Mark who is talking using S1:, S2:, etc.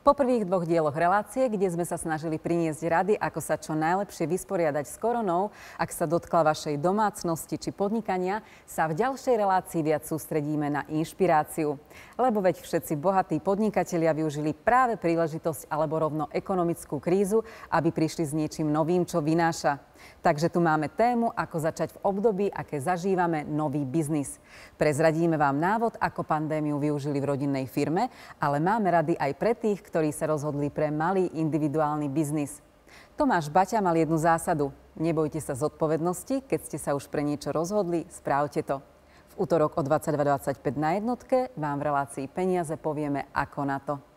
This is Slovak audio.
S1: Po prvých dvoch dieloch relácie, kde sme sa snažili priniesť rady, ako sa čo najlepšie vysporiadať s koronou, ak sa dotkla vašej domácnosti či podnikania, sa v ďalšej relácii viac sústredíme na inšpiráciu. Lebo veď všetci bohatí podnikatelia využili práve príležitosť alebo rovno ekonomickú krízu, aby prišli s niečím novým, čo vynáša. Takže tu máme tému, ako začať v období, aké zažívame nový biznis. Prezradíme vám návod, ako pandémiu využili v rodinnej firme, ale máme rady aj pre tých, ktorí sa rozhodli pre malý individuálny biznis. Tomáš Baťa mal jednu zásadu. Nebojte sa zodpovednosti, keď ste sa už pre niečo rozhodli, správte to. V útorok o 22:25 na jednotke vám v relácii Peniaze povieme, ako na to.